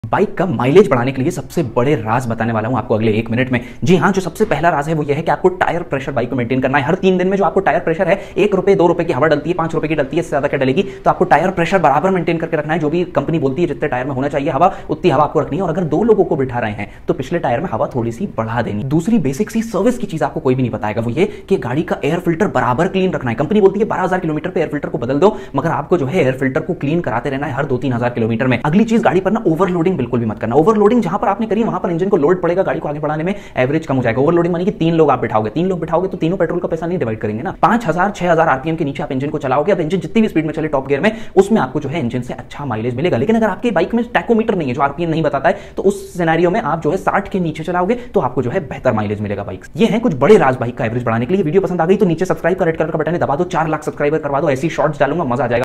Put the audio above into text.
Bike का mileage बढ़ाने के लिए सबसे बड़े राज बताने वाला हूं आपको अगले 1 मिनट में। जी हाँ, जो सबसे पहला राज है वो ये है कि आपको टायर प्रेशर बाइक को मेंटेन करना है। हर 3 दिन में जो आपको टायर प्रेशर है, 1 रुपए 2 रुपए की हवा डलती है, 5 रुपए की डलती है, इससे ज्यादा क्या डलेगी। तो आपको टायर प्रेशर बराबर मेंटेन करके रखना है। जो भी कंपनी बोलती है जितने टायर में होना चाहिए हवा, उतनी हवा आपको रखनी है। और अगर 2 लोगों को बिठा रहे हैं तो पिछले टायर में हवा थोड़ी सी बढ़ा देनी। दूसरी बेसिक सी सर्विस की चीज आपको कोई भी नहीं बताएगा, वो ये कि गाड़ी का एयर फिल्टर बराबर क्लीन रखना है। कंपनी बोलती है 12,000 किलोमीटर पे एयर फिल्टर को बदल दो, मगर आपको जो है एयर फिल्टर को क्लीन कराते रहना है हर 2-3 हजार किलोमीटर में। अगली चीज, गाड़ी पर ना ओवरलोडिंग बिल्कुल भी मत करना। ओवरलोडिंग जहां पर आपने करी वहां पर इंजन को लोड पड़ेगा, गाड़ी को आगे बढ़ाने में एवरेज कम हो जाएगा। ओवरलोडिंग मानी कि 3 लोग आप बिठाओगे, 3 लोग बिठाओगे तो तीनों पेट्रोल का पैसा नहीं डिवाइड करेंगे ना। 5,000 6,000 आरपीएम के नीचे आप इंजन को चलाओगे। अब इंजन जितनी भी स्पीड में चले टॉप गियर में, उसमें आपको जो है इंजन से अच्छा माइलेज मिलेगा। लेकिन अगर आपकी बाइक में टैकोमीटर नहीं है, जो आरपीएम नहीं बताता है, तो उस सिनेरियो में आप जो है 60 के नीचे चलाओगे तो आपको जो है बेहतर माइलेज मिलेगा बाइक। ये है कुछ बड़े राज बाइक का एवरेज बढ़ाने के लिए। वीडियो पसंद आ गई तो नीचे सब्सक्राइब का रेड कलर का बटन है, दबा दो। 4 लाख सब्सक्राइबर करवा दो। ऐसी शॉर्ट्स डालूंगा, मजा आ जाएगा।